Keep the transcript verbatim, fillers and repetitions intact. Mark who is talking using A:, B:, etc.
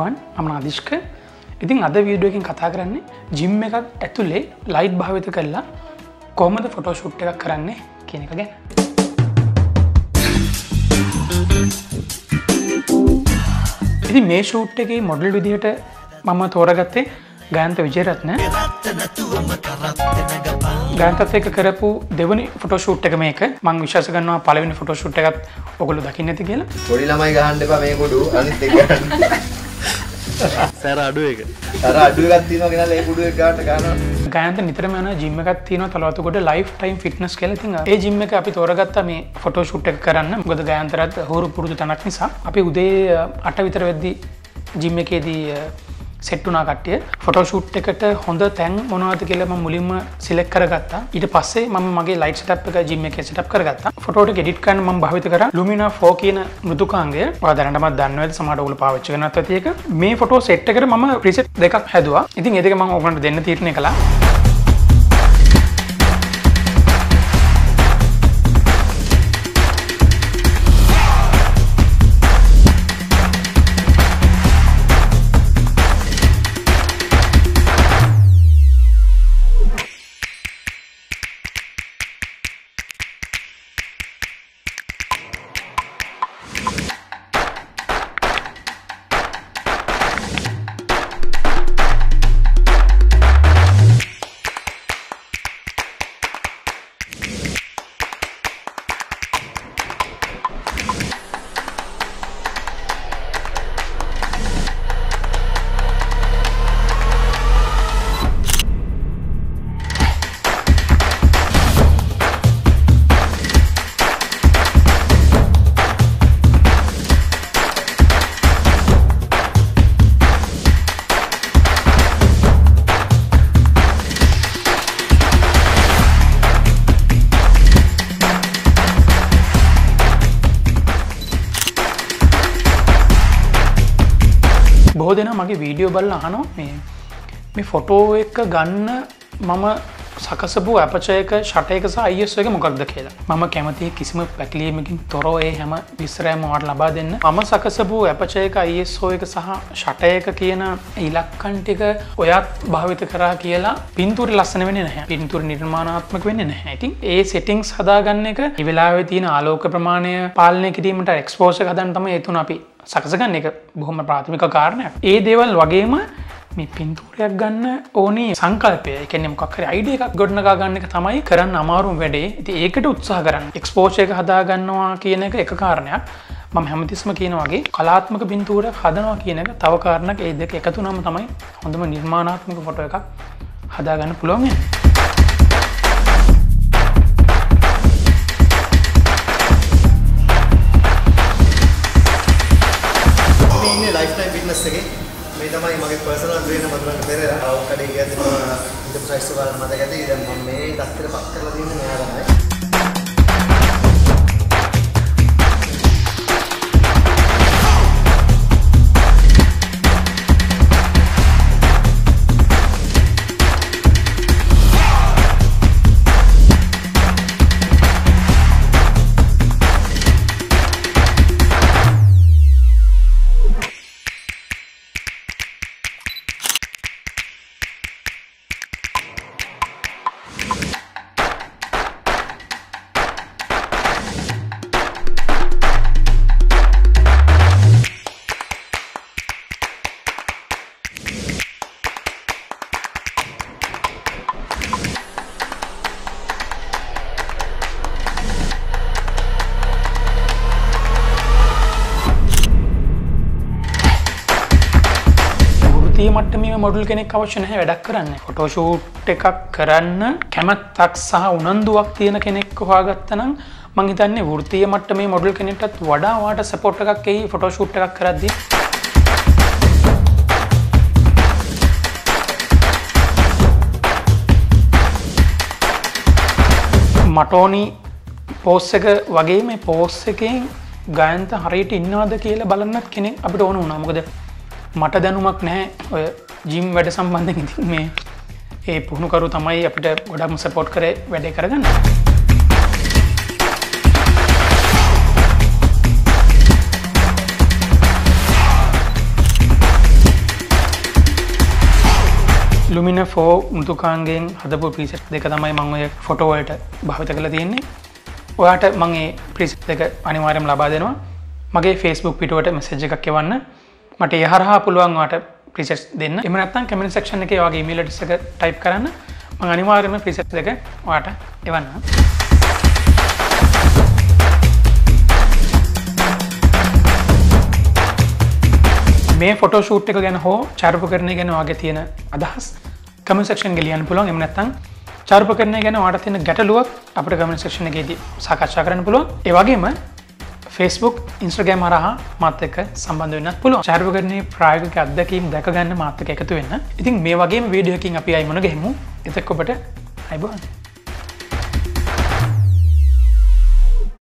A: everyone, I'm Nadishka. ඉතින් අද video එකකින් කතා කරන්නේ ජිම් එකක් ඇතුලේ ලයිට් භාවිත කරලා කොහොමද ෆොටෝ ෂූට් එකක් කරන්නේ කියන එක ගැන. ඉතින් මේ ෂූට් එකේ මොඩල් විදිහට මම තෝරගත්තේ ගායන්ත විජේරත්න. ගායන්තත් එක්ක කරපු දෙවෙනි ෆොටෝ ෂූට් එක මේක. මම විශ්වාස කරනවා පළවෙනි ෆොටෝ ෂූට් එකත් ඔයගොල්ලෝ දකින්න ඇති කියලා.
B: පොඩි ළමයි ගහන්න එපා මේ කුඩු අනිත් එක ගන්න. සර අඩු එක. සර අඩු එකක් තියෙනවා ගෙනල්ලා ඒ කුඩු එක ගාට ගන්නවා.
A: ගායන්ත නිතරම යන ජිම් එකක් තියෙනවා තලවතුගොඩ ලයිෆ් ටයිම් ෆිට්නස් කියලා. ඉතින් ඒ ජිම් එක අපි තෝරගත්තා මේ ෆොටෝ ෂූට් එක කරන්න. මොකද ගායන්තරත් හොරු පුරුදු තැනක් නිසා. අපි උදේ අට විතර වෙද්දී ජිම් එකේදී සෙට් වුණා කට්ටිය. ෆොටෝ ෂූට් එකට හොඳ තැන් මොනවද කියලා මම මුලින්ම සිලෙක්ට් කරගත්තා. ඊට පස්සේ මම මගේ ලයිට් සෙටප් එක ජිම් එකේ සෙටප් කරගත්තා. ෆොටෝ ටික එඩිට් කරන්න මම භාවිත කරා Lumina four කියන මෘදුකාංගය. ඔයා දැනටමත් දන්නවා ඇති සමහරට ඔයගොල්ලෝ පාවිච්චි කරනවත් ඇති ඒක. මේ ෆොටෝ සෙට් එකට මම ප්‍රීසෙට් දෙකක් හැදුවා. ඉතින් ඒ දෙක මම ඔයගොල්ලන්ට දෙන්න තීරණය කළා. බොහෝ දෙනා මගේ වීඩියෝ බලලා අහනවා මේ මේ ෆොටෝ එක ගන්න මම සකසපු අපචර් එක ෂටර් එක සහ I S O එක මොකක්ද කියලා. මම කැමතියි කිසිම පැටලීමකින් තොරව ඒ හැම විස්තරයක්ම ඔයාලට ලබා දෙන්න. මම සකසපු අපචර් එක I S O එක සහ ෂටර් එක කියන ඉලක්කම් ටික ඔයත් භාවිත කරා කියලා පින්තූරේ ලස්සන වෙන්නේ නැහැ. පින්තූරේ නිර්මාණාත්මක වෙන්නේ නැහැ. ඉතින් ඒ සෙටින්ග්ස් හදාගන්න එක මේ වෙලාවේ තියෙන ආලෝක ප්‍රමාණය පාලනය කිරීමට එක්ස්පෝෂර් එක හදන්න තමයි ඒ තුන අපි සකස ගන්න එක බොහොම ප්‍රාථමික කාරණයක්. ඒ දේවල් වගේම මේ පින්තූරයක් ගන්න ඕනේ සංකල්පය. ඒ කියන්නේ මොකක් හරි අයිඩියා එකක් ගොඩනගා ගන්න එක තමයි කරන්න අමාරුම වැඩේ. ඉතින් ඒකට උත්සාහ කරන්න. එක්ස්පෝෂර් එක හදා ගන්නවා කියන එක එක කාරණයක්. මම හැමතිස්සම කියනවා වගේ කලාත්මක පින්තූරයක් හදනවා කියන එක තව කාරණයක්. ඒ දෙක එකතු වුනම තමයි හොඳම නිර්මාණාත්මක ෆොටෝ එකක් හදා ගන්න පුළුවන් වෙන්නේ.
B: මේ තමයි මගේ පර්සනල් ට්‍රේනර් මදුරන් පෙරේරා. ආව කඩේ ගියත් මම ඉන්ටර් ප්‍රයිස් එක බලන්න මතක ඇති. දැන් මම මේ දස්තර පක් කරලා තියෙන්නේ මෙයා තමයි. මට්ටමේ මොඩල් කෙනෙක් අවශ්‍ය නැහැ වැඩක් කරන්න. ෆොටෝ ෂූට් එකක් කරන්න කැමැත්තක් සහ උනන්දුවක් තියෙන කෙනෙක් හොයාගත්තා නම් මං හිතන්නේ වෘත්තීය මට්ටමේ මොඩල් කෙනෙක්ටත් වඩා වාට සපෝට් එකක් එයි ෆොටෝ ෂූට් එකක් කරද්දී. මටෝනි පෝස් එක වගේ මේ පෝස් එකෙන් ගායන්ත හරියට ඉන්නවද කියලා බලන්නත් කෙනෙක් අපිට ඕන වුණා. මොකද මට දැනුමක් නැහැ ඔය ජිම් වැඩ සම්බන්ධයෙන්. ඉතින් මේ ඒ පුහුණුකරු තමයි අපිට ගොඩක්ම සපෝට් කරේ වැඩේ කරගන්න. ලුමින ෆෝ මෘදුකාංගයෙන් හදපු ප්‍රීසෙට් දෙක තමයි මම ඔය ෆොටෝ වලට භාවිත කරලා තියෙන්නේ. ඔයාට මම මේ ප්‍රීසෙට් දෙක අනිවාර්යයෙන්ම ලබා දෙනවා. මගේ Facebook පිටුවට මෙසේජ් එකක් එවන්න. මට ඒ හරහා පුළුවන් ඔයාට ප්‍රීසෙට්ස් දෙන්න. එහෙම නැත්නම් කමෙන්ට් සෙක්ෂන් එකේ ඔයාගේ ඊමේල් ඇඩ්‍රස් එක ටයිප් කරන්න. මම අනිවාර්යයෙන්ම ප්‍රීසෙට් දෙක ඔයාට එවන්නම්. මේ ෆොටෝ ෂූට් එක ගැන හෝ චාරුපකරණය ගැන ඔයාගේ තියෙන අදහස් කමෙන්ට් සෙක්ෂන් එකේ ලියන්න පුළුවන්. එහෙම නැත්නම් චාරුපකරණය ගැන ඔයාට තියෙන ගැටලුවක් අපිට කමෙන්ට් සෙක්ෂන් එකේදී සාකච්ඡා කරන්න පුළුවන්. ඒ වගේම Facebook, Instagram හරහා මාත් එක්ක සම්බන්ධ වෙන්නත් පුළුවන්. චාරුපකරණයේ ප්‍රායෝගික අත්දැකීම් දැක ගන්න මාත් එක්ක එකතු වෙන්න. ඉතින් මේ වගේම වීඩියෝ එකකින් අපි ආයි මුණ ගැහෙමු. එතකොට ඔබට අයබෝවන්.